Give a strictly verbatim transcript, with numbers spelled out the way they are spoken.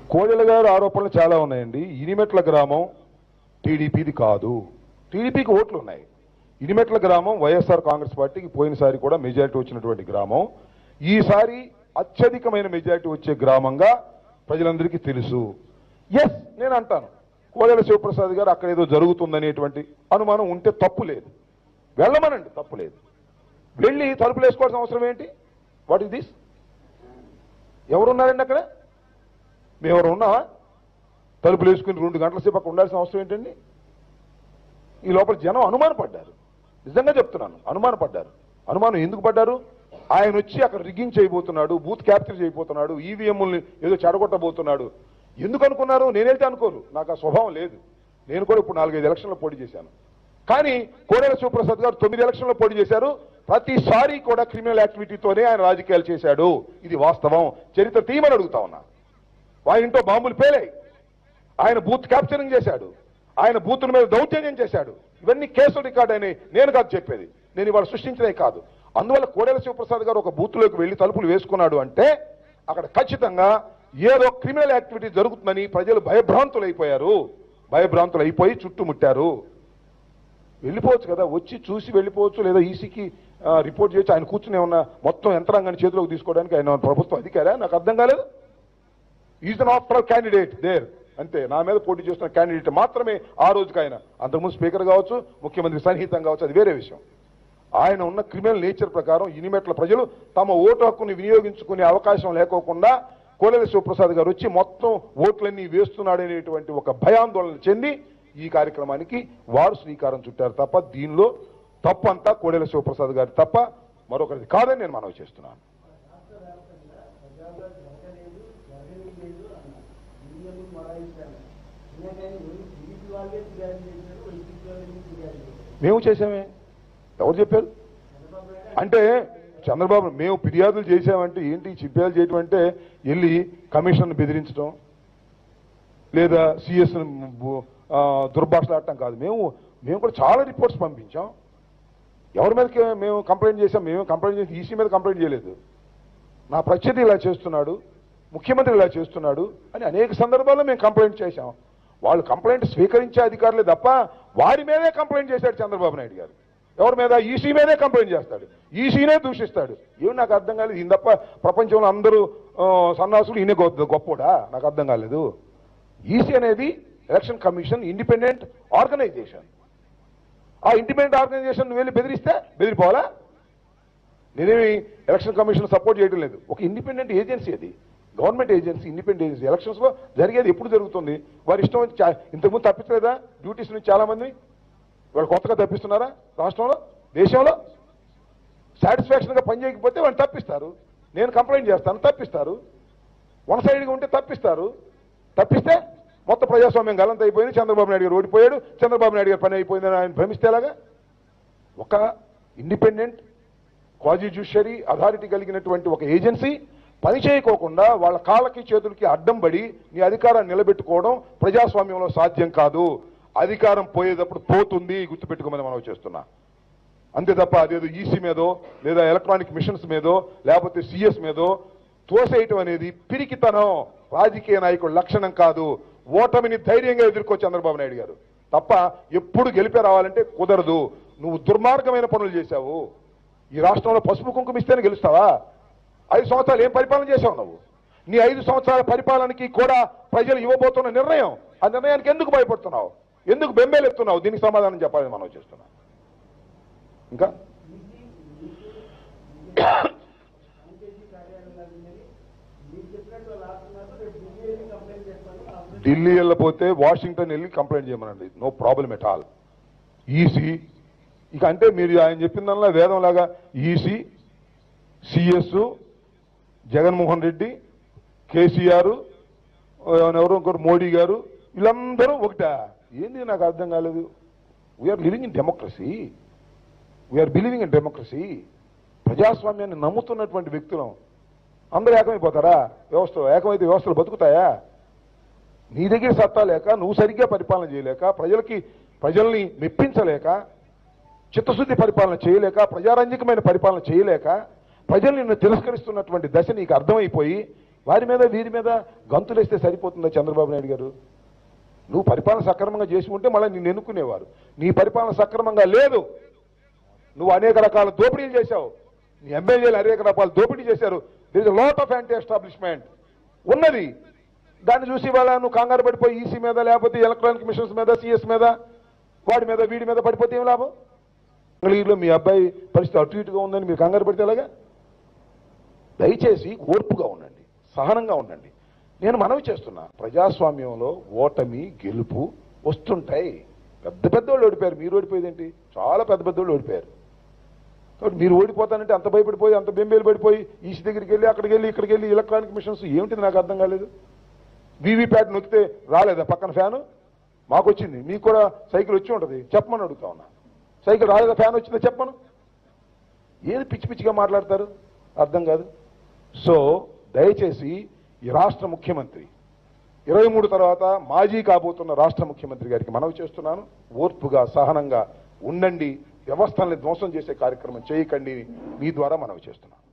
కోడెల గారు ఆరోపణలు చాలా ఉన్నాయండి. ఇనిమెట్ల గ్రామం టీడీపీది కాదు, టీడీపీకి ఓట్లు ఉన్నాయి. ఇనిమెట్ల గ్రామం వైఎస్ఆర్ కాంగ్రెస్ పార్టీకి పోయినసారి కూడా మెజారిటీ వచ్చినటువంటి గ్రామం. ఈసారి అత్యధికమైన మెజారిటీ వచ్చే గ్రామంగా ప్రజలందరికీ తెలుసు. ఎస్, నేను అంటాను, కోడెల శివప్రసాద్ గారు అక్కడ ఏదో జరుగుతుందనేటువంటి అనుమానం ఉంటే తప్పు లేదు, వెళ్ళమనండి, తప్పు లేదు. వెళ్ళి తలుపులు వేసుకోవాల్సిన అవసరం ఏంటి? What is this? ఎవరున్నారండి అక్కడ? మేము ఎవరు ఉన్నావా? తలుపులు వేసుకుని రెండు గంటల సేపు అక్కడ ఉండాల్సిన అవసరం ఏంటండి? ఈ లోపల జనం అనుమానపడ్డారు, నిజంగా చెప్తున్నాను, అనుమానపడ్డారు. అనుమానం ఎందుకు పడ్డారు? ఆయన వచ్చి అక్కడ రిగ్గింగ్ చేయబోతున్నాడు, బూత్ క్యాప్చర్ చేయబోతున్నాడు, ఈవీఎంని ఏదో చెడగొట్టబోతున్నాడు. ఎందుకు అనుకున్నారు? నేనైతే అనుకోరు, నాకు ఆ స్వభావం లేదు. నేను కూడా ఇప్పుడు నాలుగైదు ఎలక్షన్లో పోటీ చేశాను. కానీ కోడెల శివప్రసాద్ గారు తొమ్మిది ఎలక్షన్లో పోటీ చేశారు. ప్రతిసారి కూడా క్రిమినల్ యాక్టివిటీతోనే ఆయన రాజకీయాలు చేశాడు. ఇది వాస్తవం. చరిత్ర తీయమని అడుగుతా ఉన్నా. ఆయన ఇంట్లో బాంబులు పేలాయి, ఆయన బూత్ క్యాప్చరింగ్ చేశాడు, ఆయన బూతుల మీద దౌర్జన్యం చేశాడు. ఇవన్నీ కేసులు రికార్డ్ అయినాయి. నేను కాదు చెప్పేది, నేను ఇవాళ సృష్టించినవి కాదు. అందువల్ల కోడెల శివప్రసాద్ గారు ఒక బూత్లోకి వెళ్లి తలుపులు వేసుకున్నాడు అంటే అక్కడ ఖచ్చితంగా ఏదో క్రిమినల్ యాక్టివిటీ జరుగుతుందని ప్రజలు భయభ్రాంతులు అయిపోయారు. భయభ్రాంతులు అయిపోయి చుట్టుముట్టారు. వెళ్ళిపోవచ్చు కదా, వచ్చి చూసి వెళ్ళిపోవచ్చు, లేదా ఈసీకి రిపోర్ట్ చేయొచ్చు. ఆయన కూర్చుని ఏమన్నా మొత్తం యంత్రాంగాన్ని చేతిలోకి తీసుకోవడానికి ఆయన ప్రభుత్వం అధికారా? నాకు అర్థం కాలేదు. Is an after candidate there, అంతే. నా మీద పోటీ చేస్తున్న క్యాండిడేట్ మాత్రమే ఆ రోజుకి ఆయన. అంతకుముందు స్పీకర్ కావచ్చు, ముఖ్యమంత్రి సన్నిహితం కావచ్చు, అది వేరే విషయం. ఆయన ఉన్న క్రిమినల్ నేచర్ ప్రకారం ఇనిమెట్ల ప్రజలు తమ ఓటు హక్కుని వినియోగించుకునే అవకాశం లేకోకుండా కోడెల శివప్రసాద్ గారు వచ్చి మొత్తం ఓట్లన్నీ వేస్తున్నాడనేటువంటి ఒక భయాందోళన చెంది ఈ కార్యక్రమానికి వారు శ్రీకారం చుట్టారు తప్ప దీనిలో తప్పంతా కోడెల శివప్రసాద్ గారి తప్ప మరొకరిది కాదని నేను మనవి చేస్తున్నాను. మేము చేసామే, ఎవరు చెప్పారు? అంటే చంద్రబాబు మేము ఫిర్యాదులు చేసామంటే ఏంటి? ఫిర్యాదులు చేయటం అంటే వెళ్ళి కమిషన్ బెదిరించడం లేదా సిఎస్ దుర్భాషలాడటం కాదు. మేము మేము కూడా చాలా రిపోర్ట్స్ పంపించాం. ఎవరి మీదకి మేము కంప్లైంట్ చేసాం? మేము కంప్లైంట్ చేసి ఈసీ మీద కంప్లైంట్ చేయలేదు. నా ప్రత్యర్థి ఇలా చేస్తున్నాడు, ముఖ్యమంత్రి ఇలా చేస్తున్నాడు అని అనేక సందర్భాల్లో మేము కంప్లైంట్ చేశాం. వాళ్ళు కంప్లైంట్ స్వీకరించే అధికారులే తప్ప వారి మీదే కంప్లైంట్ చేశాడు చంద్రబాబు నాయుడు గారు. ఎవరి మీద? ఈసీ మీదే కంప్లైంట్ చేస్తాడు, ఈసీనే దూషిస్తాడు. ఏమి నాకు అర్థం కాలేదు. ఈయన తప్ప ప్రపంచంలో అందరూ సన్నాసులు ఈయనే గొప్పోడా? నాకు అర్థం కాలేదు. ఈసీ అనేది ఎలక్షన్ కమిషన్ ఇండిపెండెంట్ ఆర్గనైజేషన్. ఆ ఇండిపెండెంట్ ఆర్గనైజేషన్ వెళ్ళి బెదిరిస్తే బెదిరిపోవాలా? నేనేమి ఎలక్షన్ కమిషన్ సపోర్ట్ చేయడం లేదు. ఒక ఇండిపెండెంట్ ఏజెన్సీ, అది government agency, independent agency. Elections లో జరిగేది ఎప్పుడు జరుగుతుంది? వారి ఇష్టం వచ్చి ఇంతకుముందు తప్పించలేదా డ్యూటీస్ నుంచి చాలా మంది? వాళ్ళు కొత్తగా తప్పిస్తున్నారా? రాష్ట్రంలో, దేశంలో సాటిస్ఫాక్షన్గా పనిచేయకపోతే వాళ్ళు తప్పిస్తారు. నేను కంప్లైంట్ చేస్తాను, తప్పిస్తారు. వన్ సైడ్గా ఉంటే తప్పిస్తారు. తప్పిస్తే మొత్తం ప్రజాస్వామ్యం గలంత అయిపోయింది, చంద్రబాబు నాయుడు గారు ఓడిపోయాడు, చంద్రబాబు నాయుడు గారు పని అయిపోయిందని ఆయన భ్రమిస్తే ఎలాగా? ఒక ఇండిపెండెంట్ క్వాజీ జ్యుడిషియరీ అథారిటీ కలిగినటువంటి ఒక ఏజెన్సీ పని చేయకోకుండా వాళ్ళ కాళ్ళకి చేతులకి అడ్డం పడి నీ అధికారాన్ని నిలబెట్టుకోవడం ప్రజాస్వామ్యంలో సాధ్యం కాదు. అధికారం పోయేటప్పుడు పోతుంది, గుర్తుపెట్టుకోమని మనం చేస్తున్నా. అంతే తప్ప అదేదో ఈసీ మీదో లేదా ఎలక్ట్రానిక్ మిషన్స్ మీదో లేకపోతే సిఎస్ మీదో తోసేయటం అనేది పిరికితనం, రాజకీయ నాయకుడు లక్షణం కాదు. ఓటమిని ధైర్యంగా ఎదుర్కో చంద్రబాబు నాయుడు గారు తప్ప ఎప్పుడు గెలిపే రావాలంటే కుదరదు. నువ్వు దుర్మార్గమైన పనులు చేశావు. ఈ రాష్ట్రంలో పసుపు కుంకుమ ఇస్తేనే గెలుస్తావా? ఐదు సంవత్సరాలు ఏం పరిపాలన చేశావు నువ్వు? నీ ఐదు సంవత్సరాల పరిపాలనకి కూడా ప్రజలు ఇవ్వబోతున్న నిర్ణయం, ఆ నిర్ణయానికి ఎందుకు భయపడుతున్నావు? ఎందుకు బెంబేలెత్తున్నావు? దీనికి సమాధానం చెప్పాలని మనం చేస్తున్నాం. ఇంకా ఢిల్లీ వెళ్ళిపోతే వాషింగ్టన్ వెళ్ళి కంప్లైంట్ చేయమనండి, no problem at all. EC ఇక అంటే మీరు ఆయన చెప్పిందల్లా వేదం లాగా ఈసీ, సిఎస్, జగన్మోహన్ రెడ్డి, కేసీఆర్, ఎవరు ఇంకోరు మోడీ గారు, వీళ్ళందరూ ఒకటా? ఏంది నాకు అర్థం కాలేదు. We are living in democracy, we are believing in democracy. ప్రజాస్వామ్యాన్ని నమ్ముతున్నటువంటి వ్యక్తులం అందరూ ఏకమైపోతారా? వ్యవస్థ ఏకమైతే వ్యవస్థలు బతుకుతాయా? నీ దగ్గర సత్తా లేక, నువ్వు సరిగ్గా పరిపాలన చేయలేక, ప్రజలకి ప్రజల్ని మెప్పించలేక, చిత్తశుద్ధి పరిపాలన చేయలేక, ప్రజారంజకమైన పరిపాలన చేయలేక, ప్రజలు నిన్ను తిరస్కరిస్తున్నటువంటి దశ నీకు అర్థమైపోయి వారి మీద వీరి మీద గంతులేస్తే సరిపోతుందా చంద్రబాబు నాయుడు గారు? నువ్వు పరిపాలన సక్రమంగా చేసి ఉంటే మళ్ళీ నిన్ను ఎన్నుకునేవారు. నీ పరిపాలన సక్రమంగా లేదు. నువ్వు అనేక రకాల దోపిడీలు చేశావు. నీ ఎమ్మెల్యేలు అనేక రకాల దోపిడీ చేశారు. There is lot of anti establishment ఉన్నది. దాన్ని చూసి వాళ్ళ నువ్వు కంగారు పడిపోయి ఈసీ మీద లేకపోతే ఎలక్ట్రానిక్ మిషన్స్ మీద సిఎస్ మీద వాడి మీద వీడి మీద పడిపోతే ఏం లాభం? మంగళగిరిలో మీ అబ్బాయి పరిస్థితి అటు ఇటుగా ఉందని మీరు కంగారు పడితే ఎలాగా? దయచేసి ఓర్పుగా ఉండండి, సహనంగా ఉండండి. నేను మనవి చేస్తున్నా, ప్రజాస్వామ్యంలో ఓటమి గెలుపు వస్తుంటాయి. పెద్ద పెద్దోళ్ళు ఓడిపోయారు, మీరు ఓడిపోయేదేంటి? చాలా పెద్ద పెద్దోళ్ళు ఓడిపోయారు. కాబట్టి మీరు ఓడిపోతానంటే అంత భయపడిపోయి అంత బెంబేలు పడిపోయి ఈసీ దగ్గరికి వెళ్ళి అక్కడికి వెళ్ళి ఇక్కడికి వెళ్ళి ఎలక్ట్రానిక్ మిషన్స్ ఏమిటిది నాకు అర్థం కాలేదు. వీవీప్యాట్ నొక్కితే రాలేదా పక్కన ఫ్యాను? మాకు వచ్చింది, మీకు కూడా సైకిల్ వచ్చి ఉంటుంది, చెప్పమని అడుగుతా ఉన్నా. సైకిల్ రాలేదా, ఫ్యాన్ వచ్చిందా చెప్పమను. ఏది పిచ్చి పిచ్చిగా మాట్లాడతారు అర్థం కాదు. సో దయచేసి ఈ రాష్ట్ర ముఖ్యమంత్రి ఇరవై మూడు తర్వాత మాజీ కాబోతున్న రాష్ట్ర ముఖ్యమంత్రి గారికి మనవి చేస్తున్నాను, ఓర్పుగా సహనంగా ఉండండి. వ్యవస్థల్ని ధ్వంసం చేసే కార్యక్రమం చేయకండి. మీ ద్వారా మనవి చేస్తున్నాను.